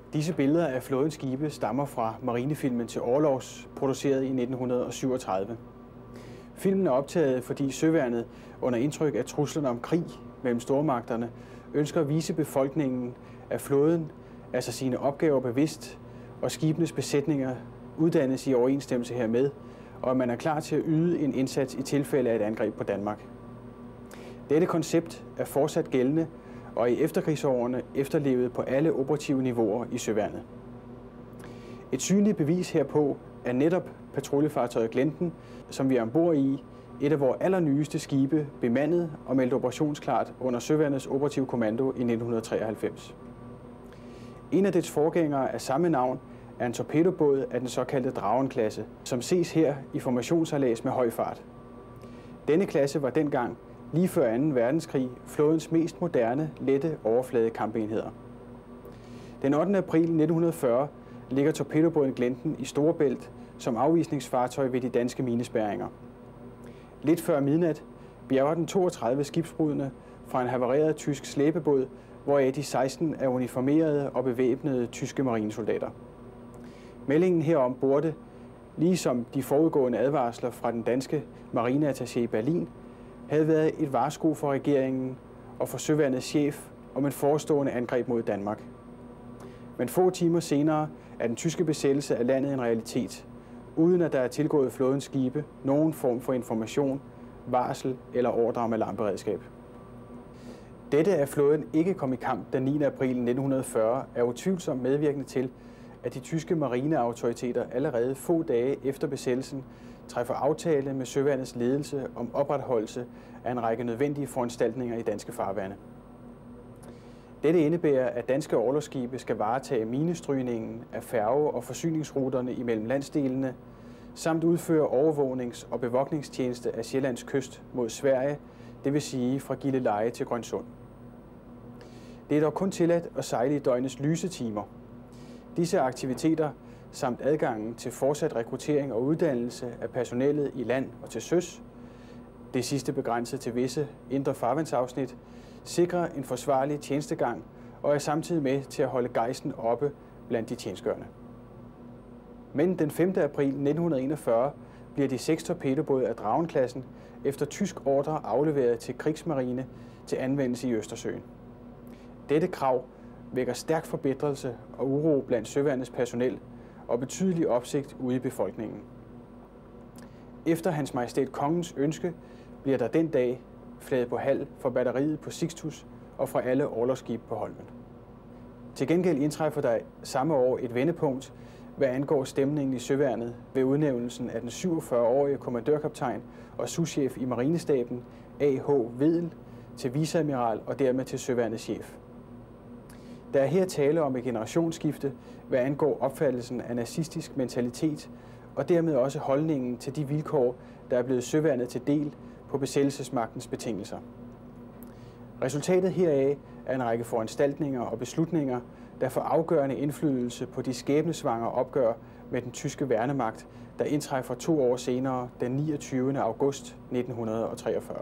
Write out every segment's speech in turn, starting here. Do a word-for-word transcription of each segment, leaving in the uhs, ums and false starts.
Disse billeder af flådens skibe stammer fra marinefilmen Til Orlogs, produceret i nitten syvogtredive. Filmen er optaget, fordi søværnet under indtryk af truslerne om krig mellem stormagterne ønsker at vise befolkningen, at flåden er sig sine opgaver bevidst, og skibenes besætninger uddannes i overensstemmelse hermed, og at man er klar til at yde en indsats i tilfælde af et angreb på Danmark. Dette koncept er fortsat gældende og i efterkrigsårene efterlevet på alle operative niveauer i søværnet. Et synligt bevis herpå er netop patruljefartøjet Glenten, som vi er ombord i, et af vores allernyeste skibe, bemandet og meldt operationsklart under Søværnets operative kommando i nitten treoghalvfems. En af dets forgængere af samme navn er en torpedobåd af den såkaldte Dragen-klasse, som ses her i formationssejlads med høj fart. Denne klasse var dengang, lige før anden verdenskrig, flådens mest moderne, lette overfladekampeenheder. Den ottende april nitten fyrre ligger torpedobåden Glenten i Storebælt som afvisningsfartøj ved de danske minespærringer. Lidt før midnat bjerger den toogtredive skibsbrudne fra en havareret tysk slæbebåd, hvoraf de seksten er uniformerede og bevæbnede tyske marinesoldater. Meldingen herom burde, ligesom de forudgående advarsler fra den danske marineattaché i Berlin, havde været et varsko for regeringen og for søværnets chef om en forestående angreb mod Danmark. Men få timer senere er den tyske besættelse af landet en realitet, uden at der er tilgået flådens skibe nogen form for information, varsel eller ordre om alarmberedskab. Dette, at flåden ikke kom i kamp den niende april nitten fyrre, er utvivlsomt medvirkende til, at de tyske marineautoriteter allerede få dage efter besættelsen træffer aftale med søværnets ledelse om opretholdelse af en række nødvendige foranstaltninger i danske farvande. Dette indebærer, at danske orlogsskibe skal varetage minestrygningen af færge- og forsyningsruterne imellem landsdelene, samt udføre overvågnings- og bevogtningstjeneste af Sjællands kyst mod Sverige, det vil sige fra Gilleleje til Grønsund. Det er dog kun tilladt at sejle i døgnets lysetimer. Disse aktiviteter samt adgangen til fortsat rekruttering og uddannelse af personellet i land og til søs, det sidste begrænset til visse indre farvandsafsnit, sikrer en forsvarlig tjenestegang og er samtidig med til at holde gejsten oppe blandt de tjenestgørende. Men den femte april nitten enogfyrre bliver de seks torpedobåde af Dragen-klassen efter tysk ordre afleveret til krigsmarine til anvendelse i Østersøen. Dette krav vækker stærk forbedrelse og uro blandt søværnets personel og betydelig opsigt ude i befolkningen. Efter Hans Majestæt Kongens ønske bliver der den dag flaget på halv for batteriet på Sixtus og fra alle orlogsskibe på Holmen. Til gengæld indtræffer der samme år et vendepunkt, hvad angår stemningen i søværnet ved udnævnelsen af den syvogfyrre-årige kommandørkaptajn og souschef i marinestaben A H Wedel til viceadmiral og dermed til søværnets chef. Der er her tale om et generationsskifte, hvad angår opfattelsen af nazistisk mentalitet og dermed også holdningen til de vilkår, der er blevet søværnet til del på besættelsesmagtens betingelser. Resultatet heraf er en række foranstaltninger og beslutninger, der får afgørende indflydelse på de skæbnesvangre opgør med den tyske værnemagt, der indtræffer to år senere, den niogtyvende august nitten treogfyrre.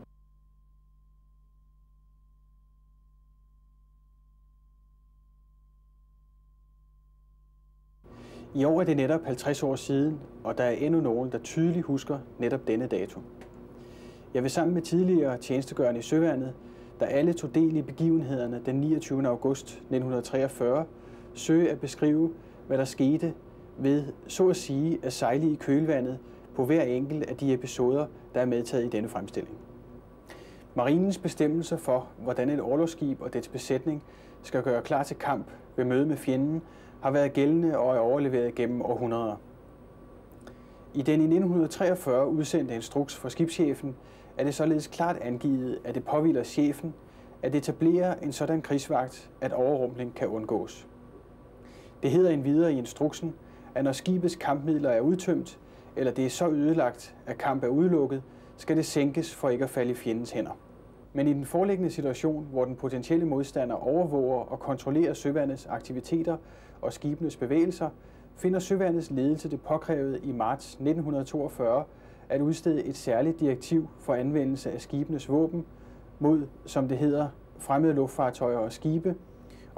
I år er det netop halvtreds år siden, og der er endnu nogen, der tydeligt husker netop denne dato. Jeg vil sammen med tidligere tjenestegørende i søværnet, der alle tog del i begivenhederne den niogtyvende august nitten treogfyrre, søge at beskrive, hvad der skete ved, så at sige, at sejle i kølvandet på hver enkelt af de episoder, der er medtaget i denne fremstilling. Marinens bestemmelser for, hvordan et orlogsskib og dets besætning skal gøre klar til kamp ved møde med fjenden, har været gældende og er overleveret gennem århundreder. I den i nitten treogfyrre udsendte instruks for skibschefen er det således klart angivet, at det påhviler chefen at etablere en sådan krigsvagt, at overrumpling kan undgås. Det hedder endvidere i instruksen, at når skibets kampmidler er udtømt, eller det er så ødelagt, at kamp er udelukket, skal det sænkes for ikke at falde i fjendens hænder. Men i den foreliggende situation, hvor den potentielle modstander overvåger og kontrollerer søværnets aktiviteter og skibenes bevægelser, finder søværnets ledelse det påkrævet i marts nitten toogfyrre at udstede et særligt direktiv for anvendelse af skibenes våben mod, som det hedder, fremmede luftfartøjer og skibe,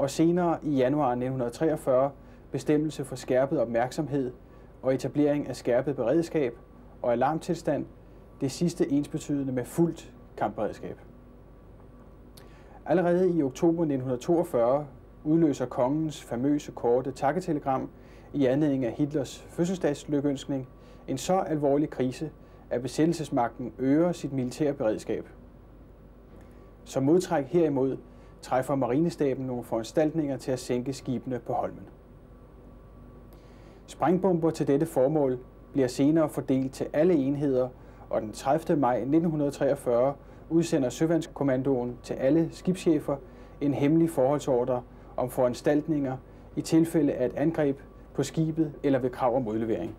og senere i januar nitten treogfyrre bestemmelse for skærpet opmærksomhed og etablering af skærpet beredskab og alarmtilstand, det sidste ensbetydende med fuldt kampberedskab. Allerede i oktober nitten toogfyrre udløser kongens famøse korte takketelegram i anledning af Hitlers fødselsdagslykønskning en så alvorlig krise, at besættelsesmagten øger sit militære beredskab. Som modtræk herimod træffer marinestaben nogle foranstaltninger til at sænke skibene på Holmen. Sprængbomber til dette formål bliver senere fordelt til alle enheder, og den tredivte maj nitten treogfyrre udsender Søværnskommandoen til alle skibschefer en hemmelig forholdsordre om foranstaltninger i tilfælde af et angreb på skibet eller ved krav om udlevering.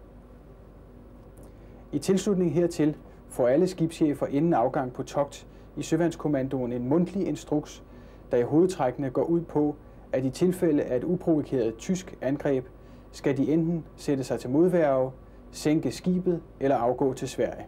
I tilslutning hertil får alle skibschefer inden afgang på togt i Søværnskommandoen en mundtlig instruks, der i hovedtrækkene går ud på, at i tilfælde af et uprovokeret tysk angreb, skal de enten sætte sig til modværge, sænke skibet eller afgå til Sverige.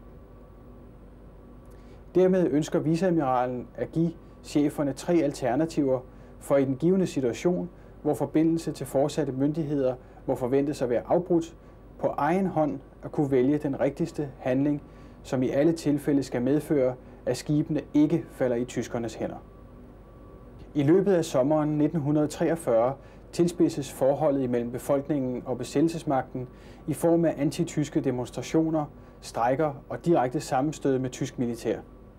Dermed ønsker viceadmiralen at give cheferne tre alternativer for i den givne situation, hvor forbindelse til fortsatte myndigheder må forventes at være afbrudt, på egen hånd at kunne vælge den rigtigste handling, som i alle tilfælde skal medføre, at skibene ikke falder i tyskernes hænder. I løbet af sommeren nitten treogfyrre tilspidses forholdet imellem befolkningen og besættelsesmagten i form af antityske demonstrationer, strejker og direkte sammenstød med tysk militær.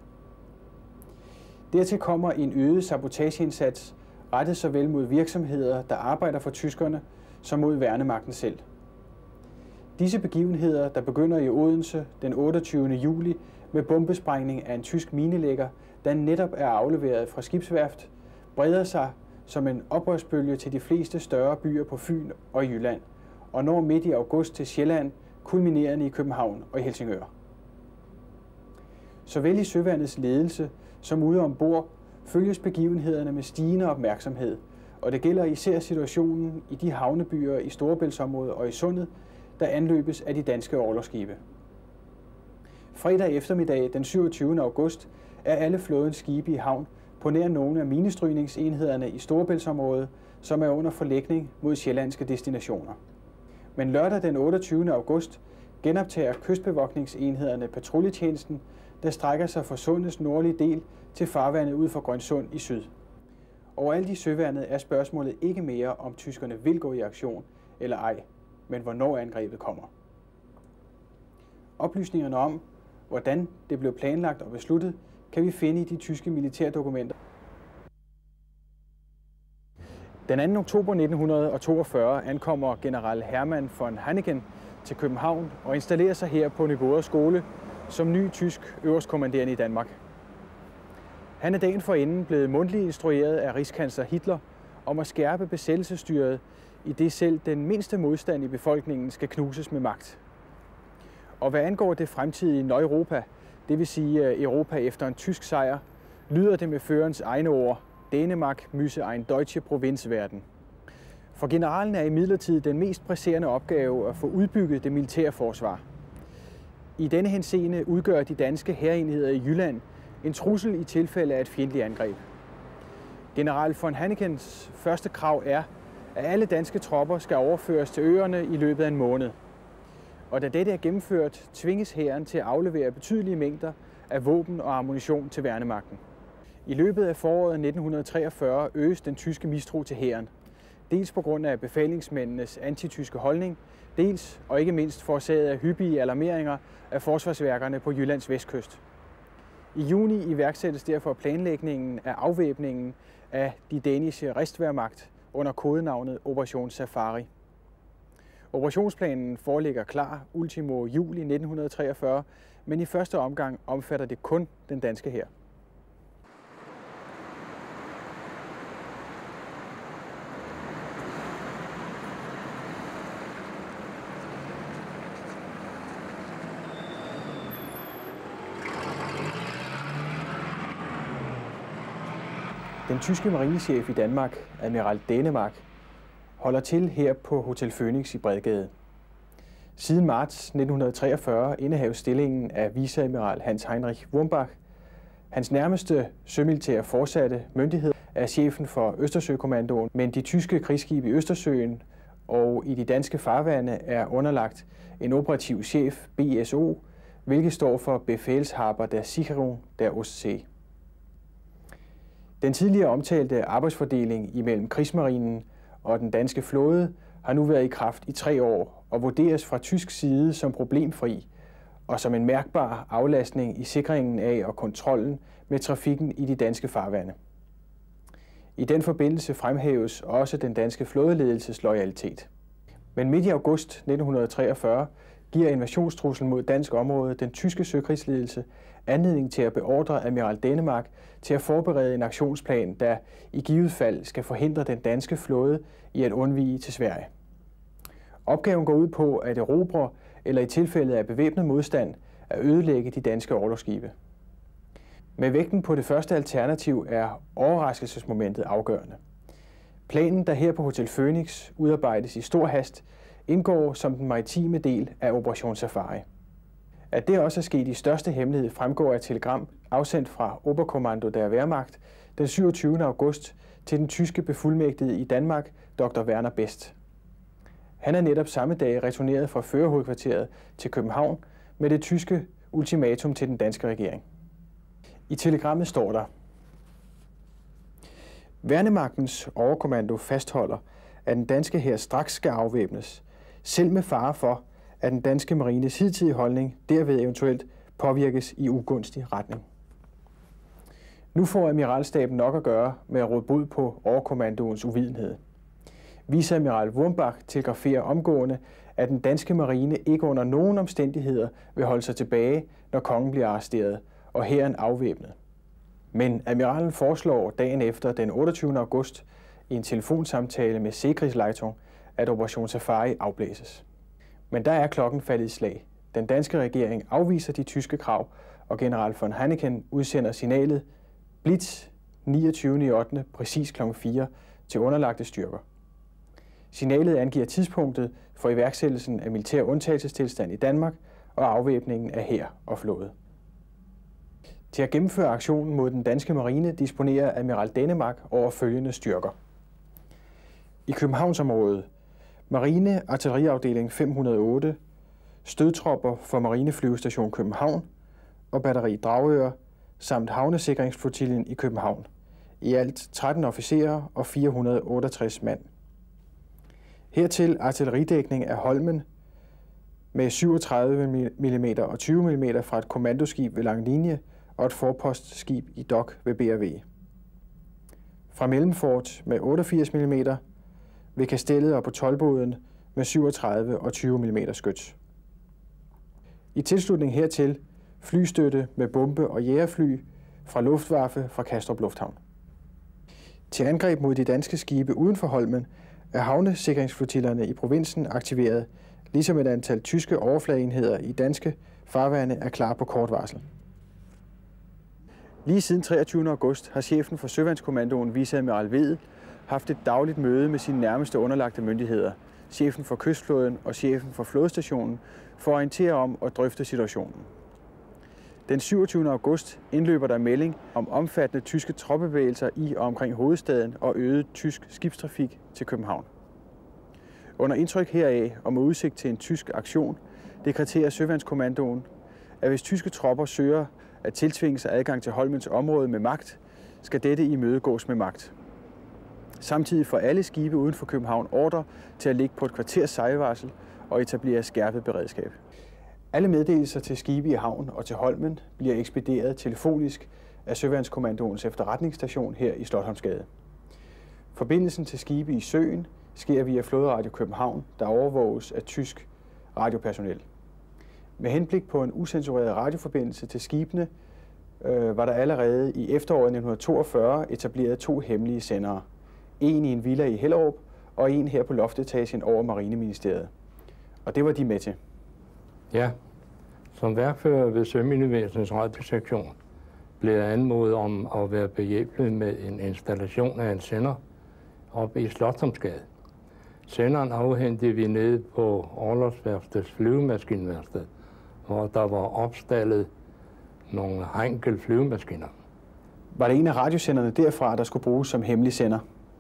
Dertil kommer en øget sabotageindsats rettet såvel mod virksomheder, der arbejder for tyskerne, som mod værnemagten selv. Disse begivenheder, der begynder i Odense den otteogtyvende juli med bombesprængning af en tysk minelægger, der netop er afleveret fra skibsværft, breder sig som en oprørsbølge til de fleste større byer på Fyn og i Jylland, og når midt i august til Sjælland, kulminerende i København og i Helsingør. Såvel i Søværnets ledelse som ude ombord følges begivenhederne med stigende opmærksomhed, og det gælder især situationen i de havnebyer i Storebæltsområdet og i Sundet, der anløbes af de danske orlogsskibe. Fredag eftermiddag den syvogtyvende august er alle flådens skibe i havn på nær nogle af minestrygningsenhederne i Storebæltsområdet, som er under forlægning mod sjællandske destinationer. Men lørdag den otteogtyvende august genoptager kystbevogtningsenhederne patruljetjenesten, der strækker sig fra Sundets nordlige del til farvandet ud for Grønsund i syd. Overalt i søværnet er spørgsmålet ikke mere, om tyskerne vil gå i aktion eller ej, men hvornår angrebet kommer. Oplysningerne om, hvordan det blev planlagt og besluttet, kan vi finde i de tyske militærdokumenter. Den anden oktober nitten toogfyrre ankommer general Hermann von Hanneken til København og installerer sig her på Nyboder skole som ny tysk øverstkommanderende i Danmark. Han er dagen forinden blevet mundtligt instrueret af rigskansler Hitler om at skærpe besættelsesstyret, i det selv den mindste modstand i befolkningen skal knuses med magt. Og hvad angår det fremtidige Neuropa, det vil sige Europa efter en tysk sejr, lyder det med førerens egne ord: Dänemark müsse ein deutsche Provinz werden. For generalen er imidlertid den mest presserende opgave at få udbygget det militære forsvar. I denne henseende udgør de danske hærenheder i Jylland en trussel i tilfælde af et fjendtligt angreb. General von Hannekens første krav er, at alle danske tropper skal overføres til øerne i løbet af en måned. Og da dette er gennemført, tvinges hæren til at aflevere betydelige mængder af våben og ammunition til værnemagten. I løbet af foråret nitten treogfyrre øges den tyske mistro til hæren, dels på grund af befalingsmændenes antityske holdning, dels og ikke mindst forårsaget af hyppige alarmeringer af forsvarsværkerne på Jyllands vestkyst. I juni iværksættes derfor planlægningen af afvæbningen af de daniske Restværmagt under kodenavnet Operation Safari. Operationsplanen foreligger klar ultimo juli nitten treogfyrre, men i første omgang omfatter det kun den danske hær. Den tyske marinechef i Danmark, admiral Dänemark, holder til her på Hotel Phoenix i Bredgade. Siden marts nitten treogfyrre indehaves stillingen af viceadmiral Hans Heinrich Wurmbach, Hans nærmeste sømilitære fortsatte myndighed er chefen for Østersøkommandoen, men de tyske krigsskibe i Østersøen og i de danske farvande er underlagt en operativ chef, B S O, hvilket står for Befehlshaber der Sicherung der Ostsee. Den tidligere omtalte arbejdsfordeling imellem krigsmarinen og den danske flåde har nu været i kraft i tre år og vurderes fra tysk side som problemfri og som en mærkbar aflastning i sikringen af og kontrollen med trafikken i de danske farvande. I den forbindelse fremhæves også den danske flådeledelses loyalitet. Men midt i august nitten treogfyrre giver invasionstruslen mod dansk område den tyske søkrigsledelse anledning til at beordre Admiral Dänemark til at forberede en aktionsplan, der i givet fald skal forhindre den danske flåde i at undvige til Sverige. Opgaven går ud på at erobre eller i tilfælde af bevæbnet modstand at ødelægge de danske orlogsskibe. Med vægten på det første alternativ er overraskelsesmomentet afgørende. Planen, der her på Hotel Phoenix udarbejdes i stor hast, indgår som den maritime del af Operation Safari. At det også er sket i største hemmelighed fremgår af et telegram afsendt fra Oberkommando der Wehrmacht den syvogtyvende august til den tyske befuldmægtigede i Danmark, doktor Werner Best. Han er netop samme dag returneret fra førerhovedkvarteret til København med det tyske ultimatum til den danske regering. I telegrammet står der: Værnemagtens overkommando fastholder, at den danske hær straks skal afvæbnes, selv med fare for, at den danske marines hidtidige holdning derved eventuelt påvirkes i ugunstig retning. Nu får admiralstaben nok at gøre med at råde bod på overkommandoens uvidenhed. Viceadmiral Wurmbach telegraferer omgående, at den danske marine ikke under nogen omstændigheder vil holde sig tilbage, når kongen bliver arresteret, og hæren afvæbnet. Men admiralen foreslår dagen efter den otteogtyvende august i en telefonsamtale med Seekrigsleitung, at Operation Safari afblæses. Men der er klokken faldet i slag. Den danske regering afviser de tyske krav, og general von Hanneken udsender signalet Blitz niogtyvende ottende præcis klokken fire til underlagte styrker. Signalet angiver tidspunktet for iværksættelsen af militær undtagelsestilstand i Danmark og afvæbningen af hær og flåde. Til at gennemføre aktionen mod den danske marine disponerer Admiral Dänemark over følgende styrker. I Københavnsområdet Marine Artilleriafdeling fem hundrede og otte, stødtropper for Marineflyvestation København og batteri Dragør samt havnesikringsflotillen i København. I alt tretten officerer og fire hundrede og otteogtres mand. Hertil artilleridækning af Holmen med syvogtredive millimeter og tyve millimeter fra et kommandoskib ved lang linje og et forpostskib i dok ved B R V. Fra Mellemfort med otteogfirs millimeter, ved Kastellet og på Toldboden med syvogtredive og tyve millimeter skyts. I tilslutning hertil flystøtte med bombe- og jægerfly fra Luftwaffe fra Kastrup Lufthavn. Til angreb mod de danske skibe uden for Holmen er havnesikringsflotillerne i provinsen aktiveret, ligesom et antal tyske overfladeenheder i danske farvande er klar på kort varsel. Lige siden treogtyvende august har chefen for Søvandskommandoen, viceadmiral Wedel, haft et dagligt møde med sine nærmeste underlagte myndigheder, chefen for kystflåden og chefen for flådestationen, for at orientere om og drøfte situationen. Den syvogtyvende august indløber der melding om omfattende tyske troppebevægelser i og omkring hovedstaden og øget tysk skibstrafik til København. Under indtryk heraf og med udsigt til en tysk aktion, dekreterer Søvandskommandoen, at hvis tyske tropper søger at tiltvinge sig adgang til Holmens område med magt, skal dette imødegås med magt. Samtidig får alle skibe uden for København ordre til at ligge på et kvarters sejlvarsel og etablere skærpet beredskab. Alle meddelelser til skibe i havn og til Holmen bliver ekspederet telefonisk af Søvandskommandoens efterretningsstation her i Slotsholmsgade. Forbindelsen til skibe i søen sker via Flåderadio København, der overvåges af tysk radiopersonel. Med henblik på en usensureret radioforbindelse til skibene øh, var der allerede i efteråret nitten toogfyrre etableret to hemmelige sendere. En i en villa i Hellerup og en her på loftetagen over Marineministeriet. Og det var de med til. Ja, som værkfører ved Søminevæsenets radiosektion blev jeg anmodet om at være behjælpelig med en installation af en sender oppe i Slotsholmsgade. Senderen afhentede vi nede på Orlogsværftets flyvemaskinværksted, hvor der var opstallet nogle Heinkel flyvemaskiner. Var det en af radiosenderne derfra, der skulle bruges som hemmelig sender?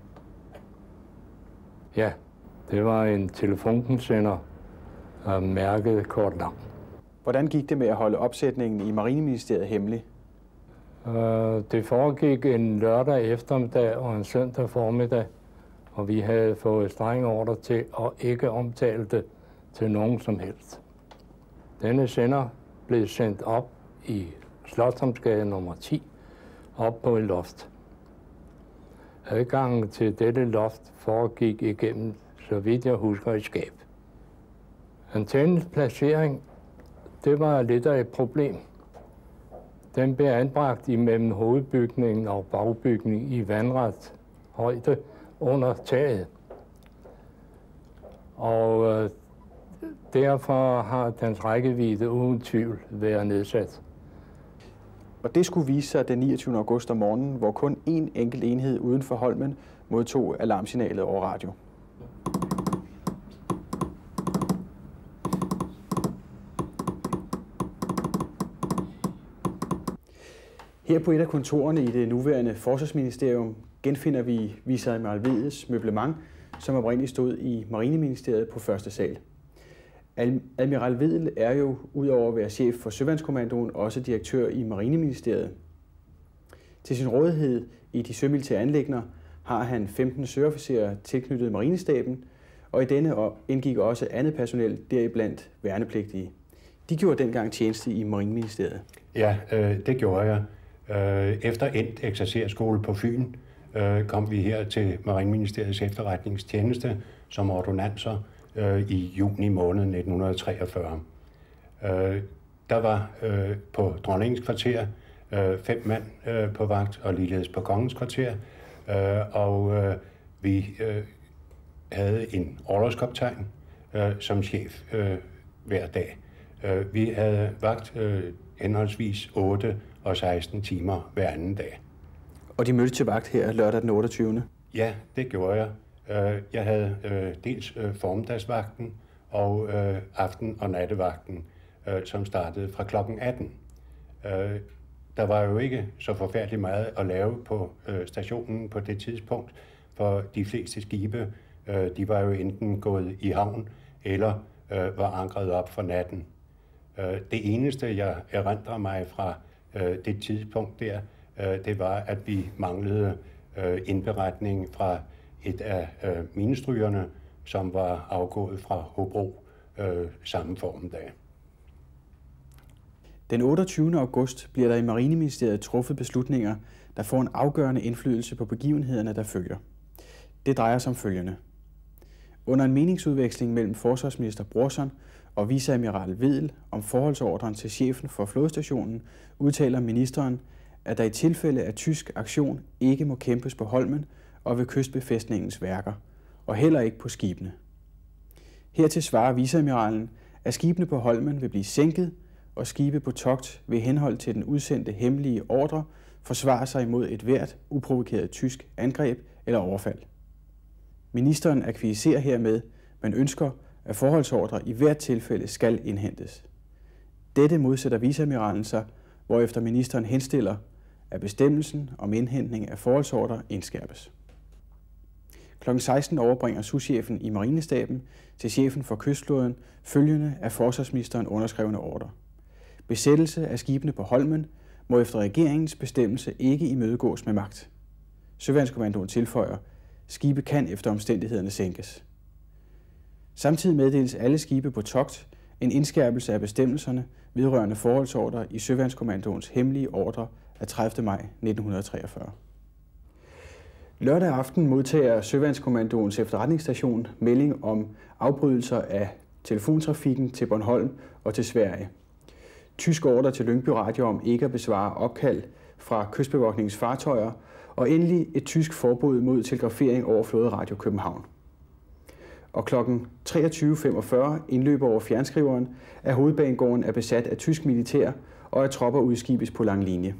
Ja, det var en telefonkensender af mærket Kort Lang. Hvordan gik det med at holde opsætningen i Marineministeriet hemmelig? Uh, det foregik en lørdag eftermiddag og en søndag formiddag, og vi havde fået streng ordre til at ikke omtale det til nogen som helst. Denne sender blev sendt op i Slotsholmsgade nummer ti, op på et loft. Adgangen til dette loft foregik igennem, så vidt jeg husker, et skab. Antennens placering, det var lidt af et problem. Den blev anbragt imellem hovedbygningen og bagbygningen i vandret højde under taget. Og øh, derfor har dens rækkevidde uden tvivl været nedsat. Og det skulle vise sig den niogtyvende august om morgenen, hvor kun én enkelt enhed uden for Holmen modtog alarmsignalet over radio. Her på et af kontorerne i det nuværende Forsvarsministerium genfinder vi viceadmiral Wedels møblement, som oprindeligt stod i Marineministeriet på første sal. Admiral Wedel er jo, udover at være chef for Søværnskommandoen, også direktør i Marineministeriet. Til sin rådighed i de sømilitære anliggender har han femten søofficerer tilknyttet Marinestaben, og i denne indgik også andet personel, deriblandt værnepligtige. De gjorde dengang tjeneste i Marineministeriet. Ja, øh, det gjorde jeg. Efter endt eksercerskole på Fyn øh, kom vi her til Marineministeriets efterretningstjeneste som ordonnanser øh, i juni måned nitten treogfyrre. Øh, der var øh, på Dronningens kvarter øh, fem mand øh, på vagt, og ligeledes på Kongens kvarter, øh, og øh, vi øh, havde en orlogskaptajn øh, som chef øh, hver dag. Øh, vi havde vagt øh, henholdsvis otte og seksten timer hver anden dag. Og de mødte til vagt her lørdag den otteogtyvende Ja, det gjorde jeg. Jeg havde dels formiddagsvagten og aften- og nattevagten, som startede fra klokken atten. Der var jo ikke så forfærdeligt meget at lave på stationen på det tidspunkt, for de fleste skibe, de var jo enten gået i havn eller var ankret op for natten. Det eneste, jeg erindrer mig fra det tidspunkt der, det var, at vi manglede indberetning fra et af minestrygerne, som var afgået fra Hobro samme formiddag. Den otteogtyvende august bliver der i Marineministeriet truffet beslutninger, der får en afgørende indflydelse på begivenhederne, der følger. Det drejer sig om følgende. Under en meningsudveksling mellem forsvarsminister Brorson og viceadmiral Wedel om forholdsordren til chefen for flådestationen, udtaler ministeren, at der i tilfælde af tysk aktion ikke må kæmpes på Holmen og ved kystbefæstningens værker, og heller ikke på skibene. Hertil svarer viceadmiralen, at skibene på Holmen vil blive sænket, og skibe på togt ved henhold til den udsendte hemmelige ordre forsvare sig imod et hvert uprovokeret tysk angreb eller overfald. Ministeren akquiescerer hermed, men ønsker, at forholdsordre i hvert tilfælde skal indhentes. Dette modsætter viceadmiralen sig, hvorefter ministeren henstiller, at bestemmelsen om indhentning af forholdsordre indskærpes. klokken seksten overbringer souschefen i Marinestaben til chefen for kystflåden følgende af forsvarsministeren underskrevne ordre. Besættelse af skibene på Holmen må efter regeringens bestemmelse ikke imødegås med magt. Søværnskommandoen tilføjer, skibe kan efter omstændighederne sænkes. Samtidig meddeles alle skibe på togt en indskærpelse af bestemmelserne vedrørende forholdsordre i Søværnskommandoens hemmelige ordre af tredivte maj nitten treogfyrre. Lørdag aften modtager Søværnskommandoens efterretningsstation melding om afbrydelser af telefontrafikken til Bornholm og til Sverige. Tysk ordre til Lyngby Radio om ikke at besvare opkald fra kystbevogtningens fartøjer, og endelig et tysk forbud mod telegrafering over Flåderadio København. Og klokken treogtyve femogfyrre indløber over fjernskriveren, at hovedbanegården er besat af tysk militær, og at tropper udskibes på lang linje.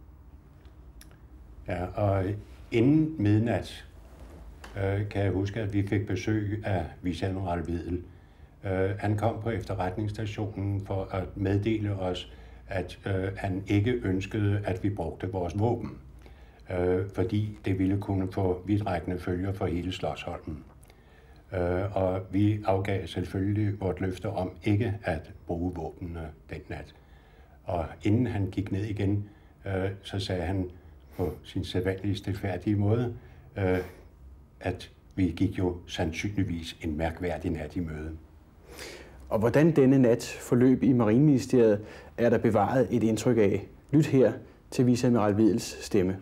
Ja, og inden midnat øh, kan jeg huske, at vi fik besøg af viceadmiral Wedel. Uh, han kom på efterretningsstationen for at meddele os, at øh, han ikke ønskede, at vi brugte vores våben, øh, fordi det ville kunne få vidtrækkende følger for hele Slotsholmen. Øh, og vi afgav selvfølgelig vort løfte om ikke at bruge våbnene den nat. Og inden han gik ned igen, øh, så sagde han på sin sædvanlige stilfærdige måde, øh, at vi gik jo sandsynligvis en mærkværdig nat i møde. Og hvordan denne nat forløb i Marineministeriet, er der bevaret et indtryk af. Lyt her til viceadmiral Wedels stemme.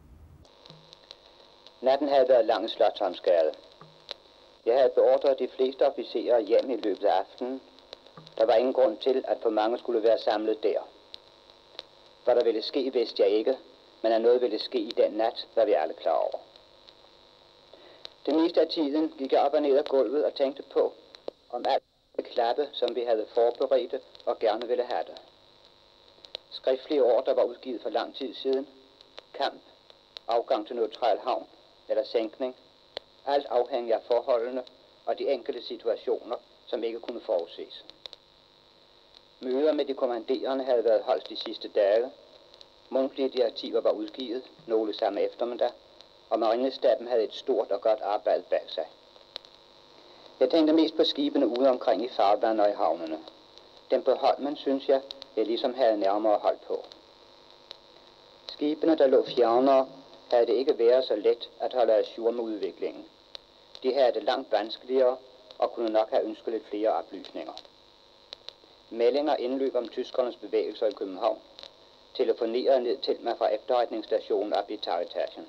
Natten havde været lang i Slotsholmsgade. Jeg havde beordret de fleste officerer hjem i løbet af aftenen. Der var ingen grund til, at for mange skulle være samlet der. Hvad der ville ske, vidste jeg ikke, men at noget ville ske i den nat, var vi alle klar over. Det meste af tiden gik jeg op og ned ad gulvet og tænkte på, om alt det klappe, som vi havde forberedt og gerne ville have det. Skriftlige ord, der var udgivet for lang tid siden, kamp, afgang til neutral havn eller sænkning, alt afhængig af forholdene og de enkelte situationer, som ikke kunne forudses. Møder med de kommanderende havde været holdt de sidste dage, mundtlige direktiver var udgivet, nogle samme eftermiddag, og marinestaben havde et stort og godt arbejde bag sig. Jeg tænkte mest på skibene ude omkring i farvandet og i havnene. Dem på Holmen, synes jeg, jeg ligesom havde nærmere hold på. Skibene, der lå fjernere, havde det ikke været så let at holde ajour med udviklingen. De havde det langt vanskeligere og kunne nok have ønsket lidt flere oplysninger. Meldinger indløb om tyskernes bevægelser i København. Telefonerede ned til mig fra efterretningsstationen op i etagen.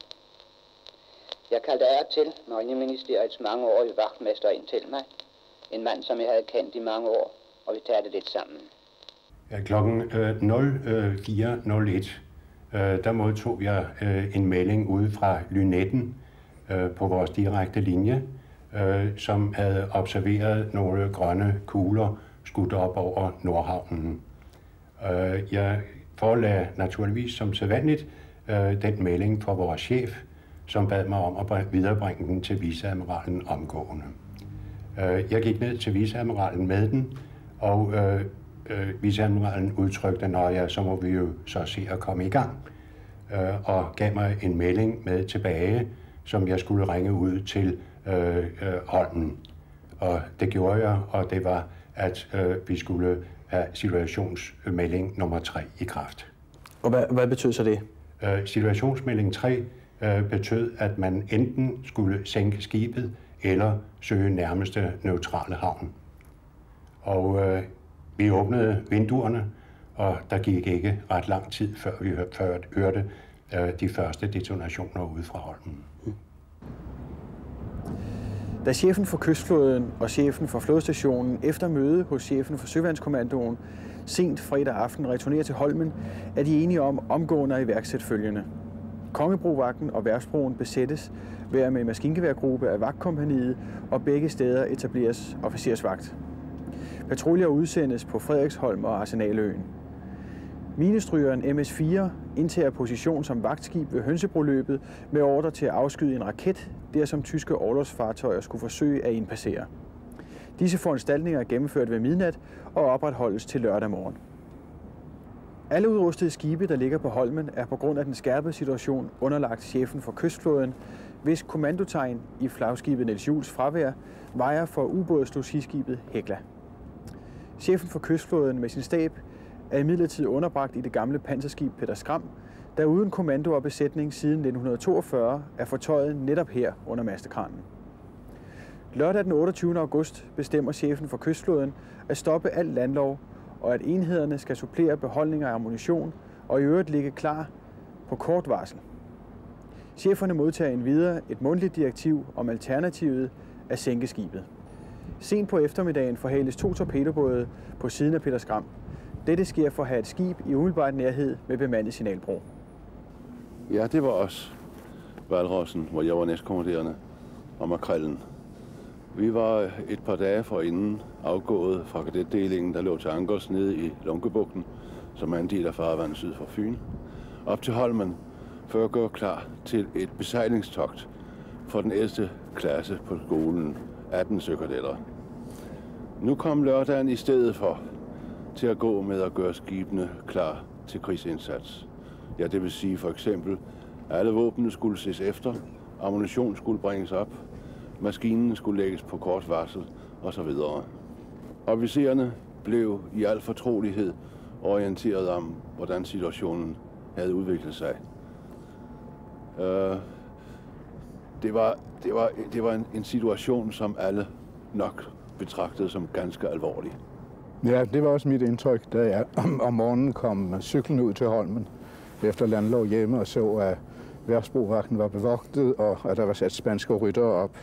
Jeg kaldte af til Marineministeriets mangeårige vagtmester ind til mig. En mand, som jeg havde kendt i mange år, og vi talte lidt sammen. Ja, klokken øh, nul fire nul et, øh, der modtog jeg øh, en melding ude fra Lynetten øh, på vores direkte linje, øh, som havde observeret nogle grønne kugler skudt op over Nordhavnen. Øh, jeg forelagde naturligvis som sædvanligt øh, den melding fra vores chef, som bad mig om at viderebringe den til viceadmiralen omgående. Jeg gik ned til viceadmiralen med den, og øh, øh, viceadmiralen udtrykte, når jeg, så må vi jo så se at komme i gang, øh, og gav mig en melding med tilbage, som jeg skulle ringe ud til øh, øh, Holmen. Og det gjorde jeg, og det var, at øh, vi skulle have situationsmelding nummer tre i kraft. Og hvad, hvad betød så det? Øh, situationsmelding tre øh, betød, at man enten skulle sænke skibet, eller søge nærmeste neutrale havn. Og øh, vi åbnede vinduerne, og der gik ikke ret lang tid, før vi hørte, hørte øh, de første detonationer ude fra Holmen. Da chefen for kystflåden og chefen for flådestationen efter møde hos chefen for Søværnskommandoen sent fredag aften returnerer til Holmen, er de enige om omgående at iværksætte følgende. Kongebrovagten og Værftsbroen besættes hver med maskingeværgruppe af vagtkompagniet, og begge steder etableres officersvagt. Patruljer udsendes på Frederiksholm og Arsenaløen. Minestrygeren M S fire indtager position som vagtskib ved Hønsebro-løbet med ordre til at afskyde en raket, der som tyske orlogsfartøjer skulle forsøge at indpassere. Disse foranstaltninger er gennemført ved midnat og opretholdes til lørdag morgen. Alle udrustede skibe, der ligger på Holmen, er på grund af den skærpede situation underlagt chefen for kystflåden, hvis kommandotegn i flagskibet Niels Juels fravær vejer for ubådslogiskibet Hekla. Chefen for kystflåden med sin stab er imidlertid underbragt i det gamle panserskib Peter Skram, der uden kommando og besætning siden nitten toogfyrre er fortøjet netop her under mastekranen. Lørdag den otteogtyvende august bestemmer chefen for kystflåden at stoppe al landlov, og at enhederne skal supplere beholdninger af ammunition og i øvrigt ligge klar på kort varsel. Cheferne modtager endvidere et mundtligt direktiv om alternativet at sænke skibet. Sent på eftermiddagen forhales to torpedobåde på siden af Peter Skram. Dette sker for at have et skib i umiddelbart nærhed med bemandet signalbro. Ja, det var også Hvalrossen, hvor jeg var næstkommanderende, og Makrellen. Vi var et par dage forinden afgået fra kadetdelingen, der lå til ankers nede i Lunkebugten, som er en del af farvandet syd for Fyn, op til Holmen, for at gå klar til et besejlingstogt for den ældste klasse på skolen, atten søkadetter. Nu kom lørdagen i stedet for, til at gå med at gøre skibene klar til krigsindsats. Ja, det vil sige for eksempel, at alle våbnene skulle ses efter, ammunition skulle bringes op, maskinen skulle lægges på kort varsel osv. Officererne blev i al fortrolighed orienteret om, hvordan situationen havde udviklet sig. Uh, det var, det var, det var en, en situation, som alle nok betragtede som ganske alvorlig. Ja, det var også mit indtryk, da jeg om morgenen kom cyklen ud til Holmen, efter land lå hjemme og så, at værftsbrovagten var bevogtet, og at der var sat spanske ryttere op.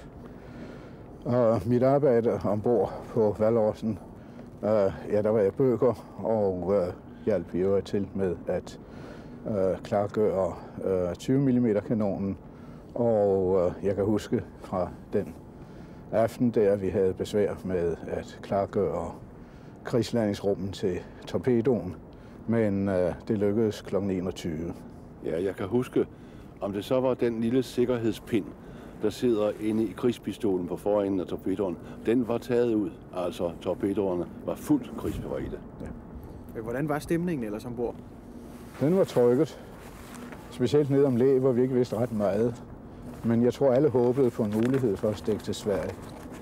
Og mit arbejde ombord på Hvalrossen, uh, ja, der var jeg bøger og uh, hjalp i øvrigt til med at uh, klargøre uh, tyve millimeter kanonen. Og uh, jeg kan huske fra den aften, der vi havde besvær med at klargøre krigslandingsrummet til torpedoen, men uh, det lykkedes klokken enogtyve. Ja, jeg kan huske, om det så var den lille sikkerhedspind, der sidder inde i krigspistolen på forenden af torpedoen, den var taget ud. Altså, torpedoerne var fuldt krigsberedte. Ja. Hvordan var stemningen ellers ombord? Den var trykket. Specielt ned om læ, hvor vi ikke vidste ret meget. Men jeg tror, alle håbede på en mulighed for at stikke til Sverige.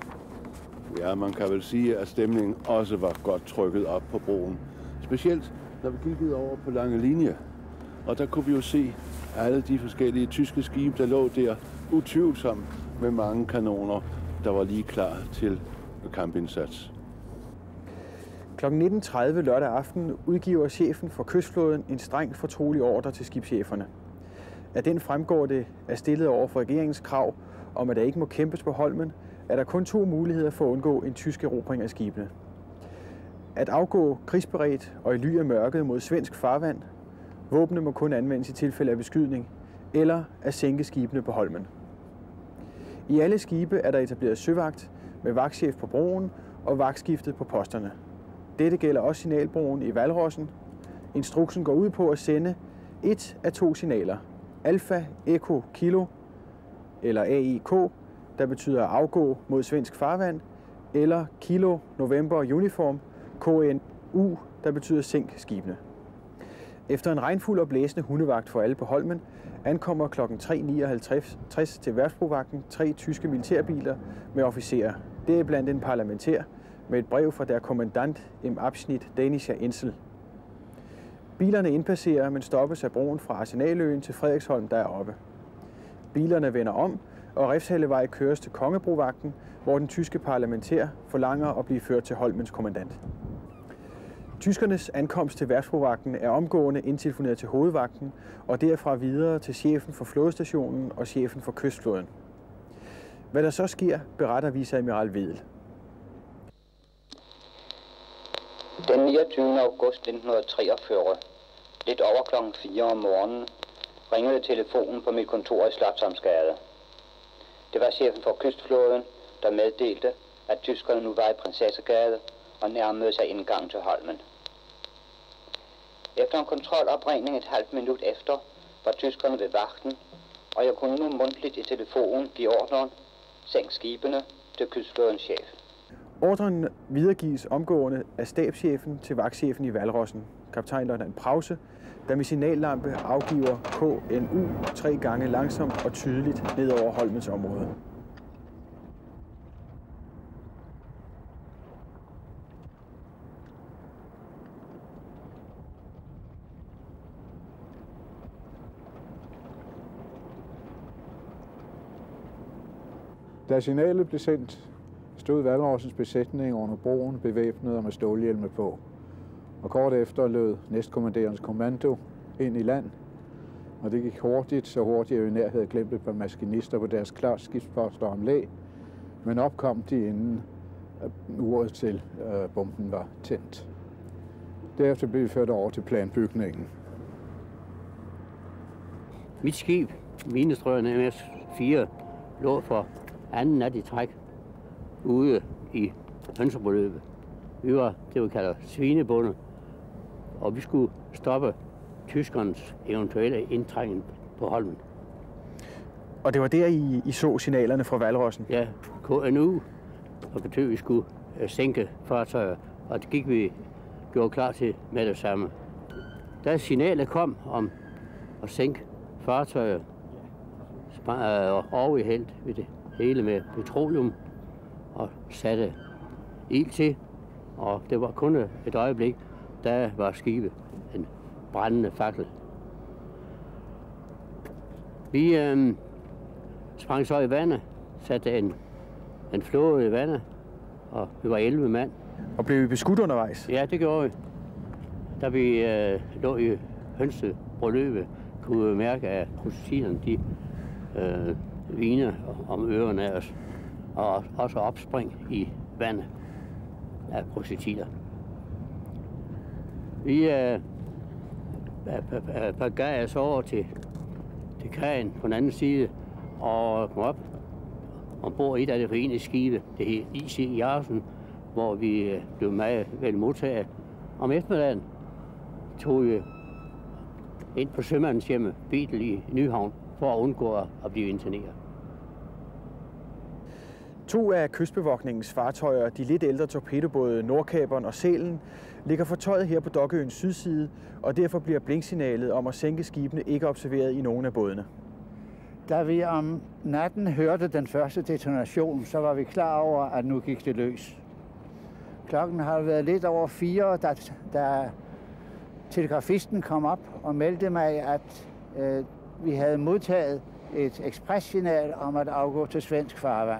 Ja, man kan vel sige, at stemningen også var godt trykket op på broen. Specielt, når vi kiggede over på Lange Linje. Og der kunne vi jo se alle de forskellige tyske skibe, der lå der utvivlsomt med mange kanoner, der var lige klar til kampindsats. klokken nitten tredive lørdag aften udgiver chefen for kystflåden en strengt fortrolig ordre til skibscheferne. Af den fremgår det, at stillet over for regeringens krav om, at der ikke må kæmpes på Holmen, er der kun to muligheder for at undgå en tysk erobring af skibene. At afgå krigsberedt og i ly af mørket mod svensk farvand. Våbne må kun anvendes i tilfælde af beskydning, eller at sænke skibene på Holmen. I alle skibe er der etableret søvagt med vagtchef på broen og vagtskiftet på posterne. Dette gælder også signalbroen i Hvalrossen. Instruksen går ud på at sende et af to signaler. Alfa Echo Kilo, eller A E K, der betyder at afgå mod svensk farvand, eller Kilo November Uniform, K N U, der betyder sænk skibene. Efter en regnfuld og blæsende hundevagt for alle på Holmen, ankommer klokken tre nioghalvtreds til værftsbrovagten tre tyske militærbiler med officerer. Det er blandt en parlamentær med et brev fra der kommandant im Abschnitt Danischer Insel. Bilerne indpasserer, men stoppes af broen fra Arsenaløen til Frederiksholm deroppe. Bilerne vender om, og Refshallevej køres til Kongebrovagten, hvor den tyske parlamentær forlanger at blive ført til Holmens kommandant. Tyskernes ankomst til værftsbrovagten er omgående indtelefoneret til hovedvagten, og derfra videre til chefen for flådestationen og chefen for kystflåden. Hvad der så sker, beretter viceadmiral Wedel. Den niogtyvende august nitten treogfyrre, lidt over klokken fire om morgenen, ringede telefonen på mit kontor i Slotsholmsgade. Det var chefen for kystflåden, der meddelte, at tyskerne nu var i Prinsessegade og nærmede sig indgang til Holmen. Efter en kontrolopringning et halvt minut efter, var tyskerne ved vagten, og jeg kunne nu mundtligt i telefonen give ordren, sænk skibene til kystflådens chef. Ordren videregives omgående af stabschefen til vagtchefen i Hvalrossen, kaptajnløjtnant Prause, der med signallampe afgiver K N U tre gange langsomt og tydeligt ned over Holmens område. Da signalet blev sendt, stod Hvalrossens besætning under broen bevæbnet og med stålhjelme på. Og kort efter lød næstkommanderens kommando ind i land, og det gik hurtigt, så hurtigt at vi nær havde glemt et par maskinister på deres klarskibsposter om læ, men opkom de inden uret til øh, bomben var tændt. Derefter blev vi ført over til planbygningen. Mit skib, Minestrøgerne M S fire, lå for anden nat i træk ude i Hønsebrøløbet. Vi var det, vi kalder svinebundet, og vi skulle stoppe tyskernes eventuelle indtrængen på Holmen. Og det var der, I, I så signalerne fra Hvalrossen? Ja, K N U, og betød, at vi skulle sænke fartøjer, og det gik vi gjorde klar til med det samme. Da signalet kom om at sænke fartøjet, og i hældt ved det hele med petroleum og satte ild til, og det var kun et øjeblik, der var skibet en brændende fakkel. Vi øh, sprang så i vandet, satte en, en flåde i vandet, og vi var elleve mand. Og blev vi beskudt undervejs? Ja, det gjorde vi. Da vi øh, lå i hønsebrøløbet, kunne vi mærke, at projektilerne, de øh, viner om ørerne af os, og også opspring i vandet af projektiler. Vi øh, gav os over til, til kajen på den anden side, og kom op ombord i et af det forenede skibe, det hed I C Jarsen, hvor vi øh, blev meget vel modtaget. Om eftermiddagen tog vi ind på sømandens hjemme, Betel i Nyhavn, for at undgå at blive interneret. To af kystbevogtningens fartøjer, de lidt ældre torpedobåde Nordkaperen og Sælen, ligger fortøjet her på Dokøens sydside, og derfor bliver blinksignalet om at sænke skibene ikke observeret i nogen af bådene. Da vi om natten hørte den første detonation, så var vi klar over, at nu gik det løs. Klokken har været lidt over fire, da, da telegrafisten kom op og meldte mig, at øh, vi havde modtaget et ekspressignal om at afgå til svensk farvand.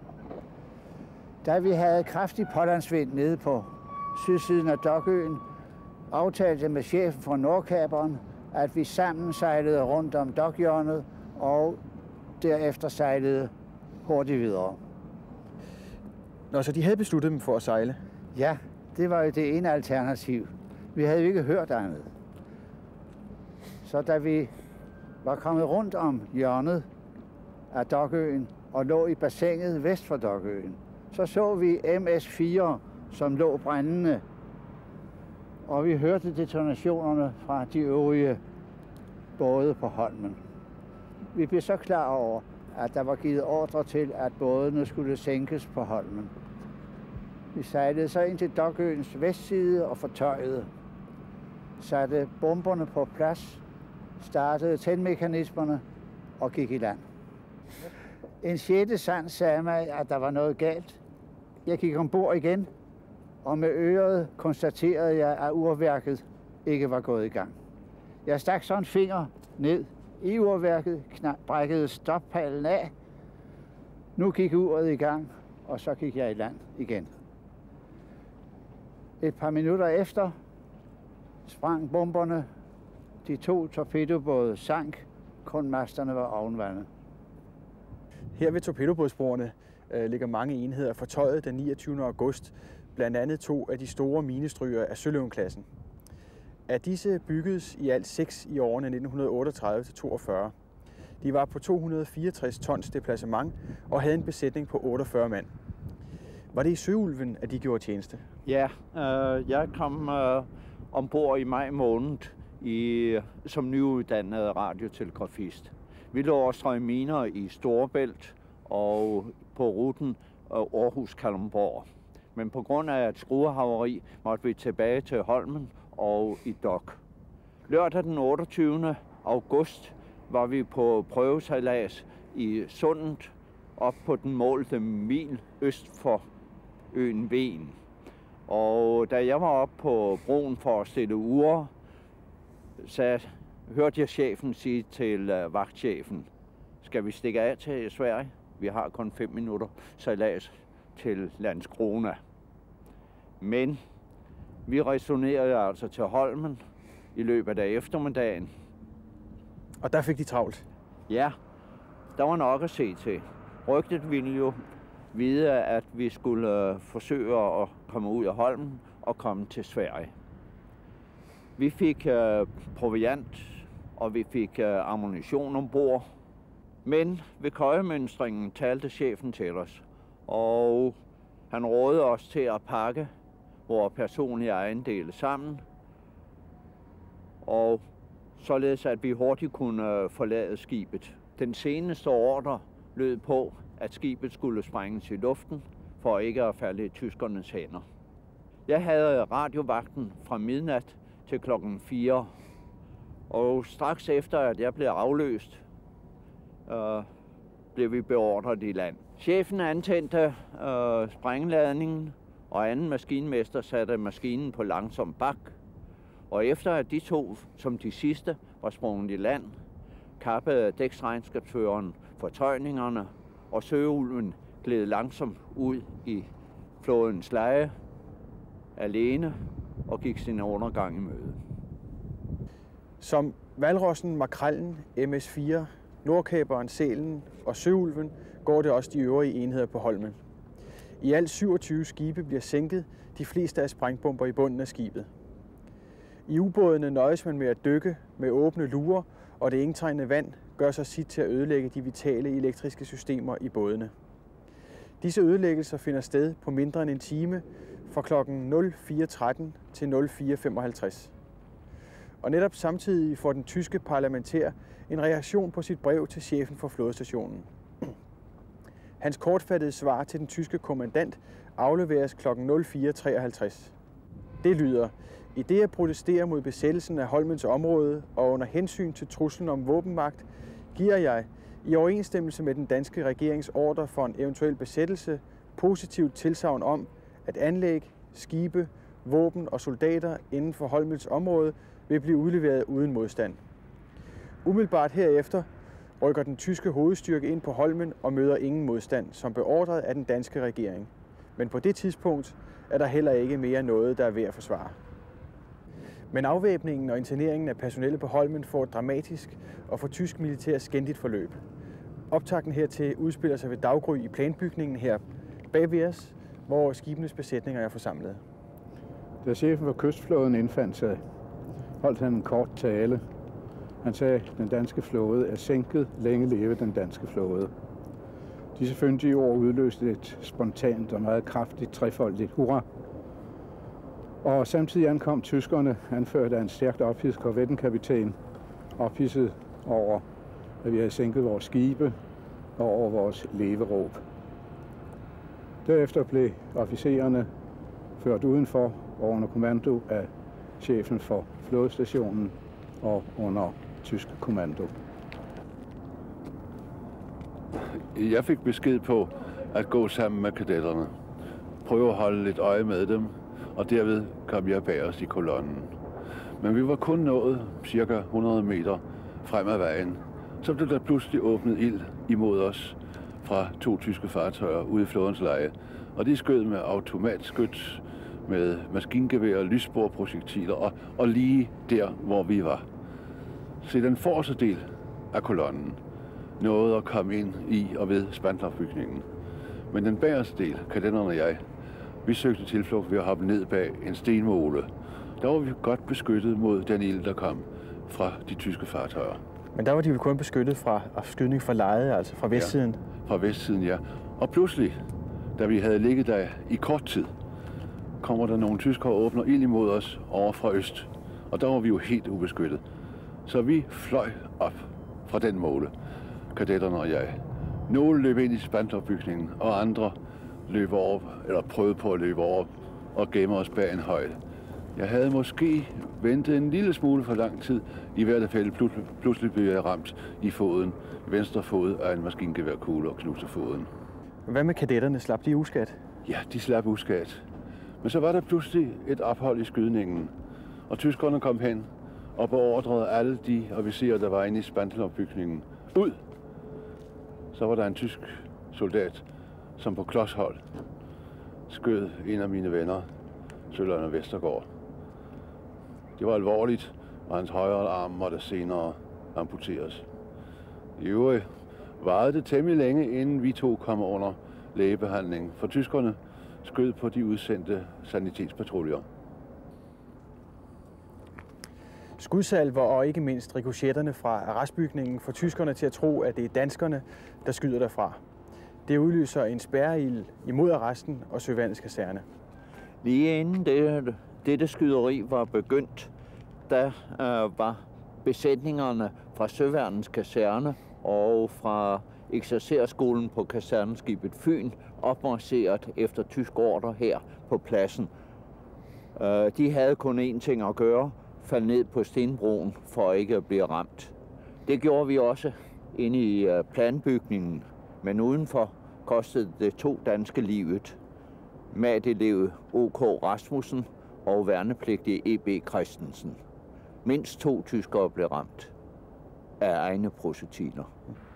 Da vi havde kraftig pålandsvind nede på sydsiden af Dokøen, aftalte med chefen for Nordkaperen, at vi sammen sejlede rundt om dokhjørnet og derefter sejlede hurtigt videre. Nå, så de havde besluttet dem for at sejle? Ja, det var jo det ene alternativ. Vi havde jo ikke hørt andet. Så da vi var kommet rundt om hjørnet af Dokøen og lå i bassinet vest for Dokøen, så så vi M S fire, som lå brændende, og vi hørte detonationerne fra de øvrige både på Holmen. Vi blev så klar over, at der var givet ordre til, at bådene skulle sænkes på Holmen. Vi sejlede så ind til Dokøens vestside og fortøjede, satte bomberne på plads, startede tændmekanismerne og gik i land. En sjette sans sagde mig, at der var noget galt. Jeg gik ombord igen, og med øret konstaterede jeg, at urværket ikke var gået i gang. Jeg stak så en finger ned i urværket, brækkede stoppallen af. Nu gik uret i gang, og så gik jeg i land igen. Et par minutter efter sprang bomberne. De to torpedobåde sank, kun masterne var ovenvandet. Her ved torpedobådsbroerne øh, ligger mange enheder fortøjet den niogtyvende august, blandt andet to af de store minestryger af Søløven-klassen. Af disse byggedes i alt seks i årene nitten otteogtredive til toogfyrre. De var på to hundrede og fireogtres tons deplacement og havde en besætning på otteogfyrre mand. Var det i Søulven, at de gjorde tjeneste? Ja, øh, jeg kom øh, ombord i maj måned i, som nyuddannet radiotelegrafist. Vi lå og strøg miner i Storebælt og på ruten Aarhus-Kalundborg. Men på grund af et skruehaveri måtte vi tilbage til Holmen og i Dok. Lørdag den otteogtyvende august var vi på prøvesejlads i Sundet op på den målte mil øst for øen Ven. Og da jeg var oppe på broen for at stille ure, så hørte jeg chefen sige til uh, vagtchefen, skal vi stikke af til Sverige? Vi har kun fem minutter sejlads til Landskrona. Men vi resonerede altså til Holmen i løbet af eftermiddagen. Og der fik de travlt? Ja, der var nok at se til. Rygtet ville jo vide, at vi skulle forsøge at komme ud af Holmen og komme til Sverige. Vi fik uh, proviant, og vi fik uh, ammunition ombord. Men ved køjemønstringen talte chefen til os, og han rådede os til at pakke vores personlige ejendele sammen, og således at vi hurtigt kunne forlade skibet. Den seneste ordre lød på, at skibet skulle sprænges i luften, for ikke at falde i tyskernes hænder. Jeg havde radiovagten fra midnat til klokken fire. Og straks efter, at jeg blev afløst, øh, blev vi beordret i land. Chefen antændte øh, sprængladningen, og anden maskinmester satte maskinen på langsom bak. Og efter at de to, som de sidste, var sprunget i land, kappede dæksregnskabsføreren fortøjningerne, og Søulven gled langsomt ud i flodens leje alene og gik sin undergang i møde. Som hvalrossen, makrellen, M S fire, nordkæberen, sælen og søulven går det også de øvrige enheder på Holmen. I alt syvogtyve skibe bliver sænket, de fleste af sprængbomber i bunden af skibet. I ubådene nøjes man med at dykke med åbne lurer, og det indtrængende vand gør sig sit til at ødelægge de vitale elektriske systemer i bådene. Disse ødelæggelser finder sted på mindre end en time fra klokken nul fire tretten til nul fire femoghalvtreds. Og netop samtidig får den tyske parlamentær en reaktion på sit brev til chefen for flådestationen. Hans kortfattede svar til den tyske kommandant afleveres klokken nul fire treoghalvtreds. Det lyder: i det at protestere mod besættelsen af Holmens område og under hensyn til truslen om våbenmagt, giver jeg, i overensstemmelse med den danske regerings ordre for en eventuel besættelse, positivt tilsagn om, at anlæg, skibe, våben og soldater inden for Holmens område vil blive udleveret uden modstand. Umiddelbart herefter rykker den tyske hovedstyrke ind på Holmen og møder ingen modstand, som beordret af den danske regering. Men på det tidspunkt er der heller ikke mere noget, der er ved at forsvare. Men afvæbningen og interneringen af personellet på Holmen får et dramatisk og for tysk militær skændigt forløb. Optakten hertil udspiller sig ved daggry i planbygningen her bag ved os, hvor skibenes besætninger er forsamlet. Da chefen for kystflåden indfandt sig, holdt han en kort tale. Han sagde, at den danske flåde er sænket, længe leve den danske flåde. Disse fyndige ord udløste et spontant og meget kraftigt trefoldigt hurra. Og samtidig ankom tyskerne, anført af en stærkt ophidset korvettenkapitæn, ophidset over, at vi havde sænket vores skibe og over vores leveråb. Derefter blev officererne ført udenfor og under kommando af chefen for flådestationen og under tysk kommando. Jeg fik besked på at gå sammen med kadetterne, prøve at holde lidt øje med dem, og derved kom jeg bag os i kolonnen. Men vi var kun nået cirka hundrede meter frem ad vejen, så blev der pludselig åbnet ild imod os fra to tyske fartøjer ude i flådens leje, og de skød med automatskyts, med maskingevær, lyssporprojektiler og, og lige der, hvor vi var. Så den forreste del af kolonnen nåede at komme ind i og ved Spandau-bygningen. Men den bagerste del, kadetterne og jeg, vi søgte tilflugt ved at hoppe ned bag en stenmole. Der var vi godt beskyttet mod den ild, der kom fra de tyske fartøjer. Men der var de vel kun beskyttet fra skydning fra leje, altså fra vestsiden? Ja, fra vestsiden, ja. Og pludselig, da vi havde ligget der i kort tid, kommer der nogle tyskere og åbner ild imod os over fra øst. Og der var vi jo helt ubeskyttet. Så vi fløj op fra den måle, kadetterne og jeg. Nogle løb ind i Spandau-bygningen, og andre løb over, eller prøvede på at løbe over og gemme os bag en høj. Jeg havde måske ventet en lille smule for lang tid. I hvert fald pludselig blev jeg ramt i foden, venstre fod af en maskingeværkugle og knuste foden. Hvad med kadetterne? Slap de uskat? Ja, de slap uskat. Men så var der pludselig et ophold i skydningen, og tyskerne kom hen og beordrede alle de officerer, der var inde i Spandau-bygningen, ud. Så var der en tysk soldat, som på klodshold skød en af mine venner, Sølund Vestergaard. Det var alvorligt, og hans højre arm måtte senere amputeres. I øvrigt varede det temmelig længe, inden vi to kom under lægebehandling, for tyskerne skød på de udsendte sanitetspatruljer. Skudsalver og ikke mindst rikochetterne fra arrestbygningen får tyskerne til at tro, at det er danskerne, der skyder derfra. Det udløser en spærreild imod arresten og Søværnets kaserne. Lige inden det, dette skyderi var begyndt, der øh, var besætningerne fra Søværnets kaserne og fra eksercerskolen på kaserneskibet Fyn opmarcheret efter tysk ordre her på pladsen. De havde kun én ting at gøre, falde ned på stenbroen for ikke at blive ramt. Det gjorde vi også inde i planbygningen, men udenfor kostede det to danske livet. Matelev O K Rasmussen og værnepligtige E B Christensen. Mindst to tyskere blev ramt af egne projektiler.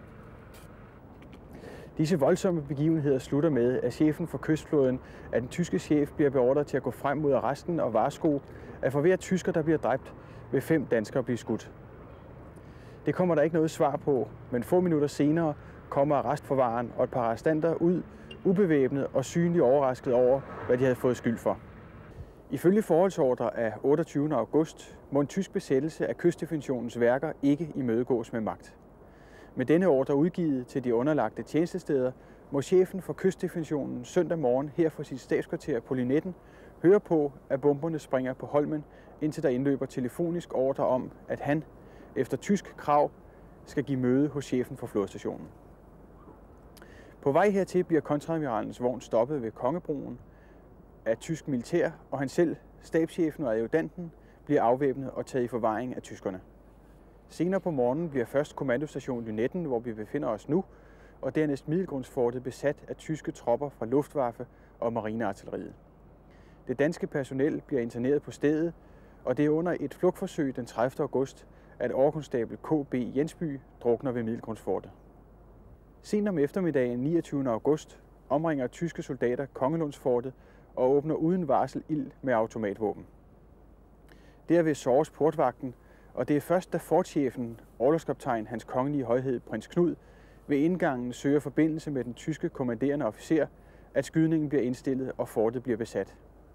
Disse voldsomme begivenheder slutter med, at chefen for kystflåden af den tyske chef bliver beordret til at gå frem mod arresten og varsko, at for hver tysker, der bliver dræbt, vil fem danskere blive skudt. Det kommer der ikke noget svar på, men få minutter senere kommer arrestforvareren og et par arrestanter ud, ubevæbnet og synligt overrasket over, hvad de havde fået skyld for. Ifølge forholdsordre af otteogtyvende august må en tysk besættelse af kystdefinitionens værker ikke imødegås med magt. Med denne ordre udgivet til de underlagte tjenestesteder, må chefen for kystdefinitionen søndag morgen her fra sit stabskvarter på Lynetten høre på, at bomberne springer på Holmen, indtil der indløber telefonisk ordre om, at han, efter tysk krav, skal give møde hos chefen for flådestationen. På vej hertil bliver kontreadmiralens vogn stoppet ved Kongebroen af tysk militær, og han selv, stabschefen og adjutanten, bliver afvæbnet og taget i forvaring af tyskerne. Senere på morgenen bliver først kommandostation Lynetten, hvor vi befinder os nu, og dernæst Middelgrundsfortet besat af tyske tropper fra Luftwaffe og marineartilleriet. Det danske personel bliver interneret på stedet, og det er under et flugtforsøg den tredivte august, at overkonstabel K B Jensby drukner ved Middelgrundsfortet. Sent om eftermiddagen niogtyvende august omringer tyske soldater Kongelundsfortet og åbner uden varsel ild med automatvåben. Derved såres portvagten, og det er først, da fortchefen, orlogskaptajn Hans Kongelige Højhed Prins Knud, ved indgangen søger forbindelse med den tyske kommanderende officer, at skydningen bliver indstillet og fortet bliver besat.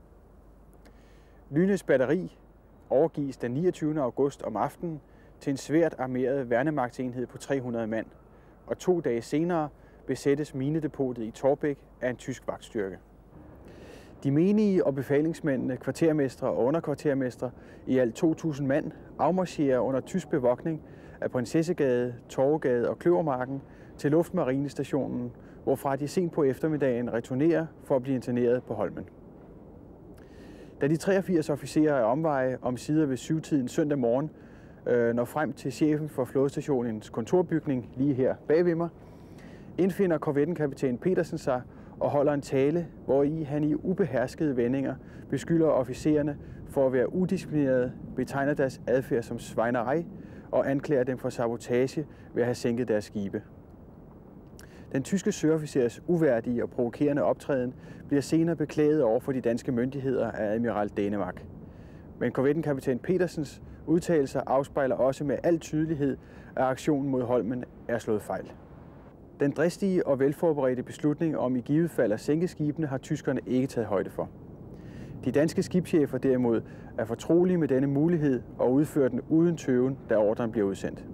Lynes batteri overgives den niogtyvende august om aftenen til en svært armeret værnemagtsenhed på tre hundrede mand, og to dage senere besættes minedepotet i Torbæk af en tysk vagtstyrke. De menige og befalingsmændene, kvartermestre og underkvartermestre, i alt to tusind mand, afmarcherer under tysk bevogtning af Prinsessegade, Torvegade og Kløvermarken til Luftmarinestationen, hvorfra de sent på eftermiddagen returnerer for at blive interneret på Holmen. Da de treogfirs officerer er omveje om sider ved syvtiden søndag morgen øh, når frem til chefen for flådestationens kontorbygning lige her bagved mig, indfinder korvettenkaptajn Petersen sig og holder en tale, hvori han i ubeherskede vendinger beskylder officererne for at være udisciplinerede, betegner deres adfærd som svejnerej og anklager dem for sabotage ved at have sænket deres skibe. Den tyske søofficers uværdige og provokerende optræden bliver senere beklaget over for de danske myndigheder af admiral Danemark. Men korvettenkaptajn Petersens udtalelser afspejler også med al tydelighed, at aktionen mod Holmen er slået fejl. Den dristige og velforberedte beslutning om i givet fald at sænke skibene har tyskerne ikke taget højde for. De danske skibschefer derimod er fortrolige med denne mulighed og udfører den uden tøven, da ordren bliver udsendt.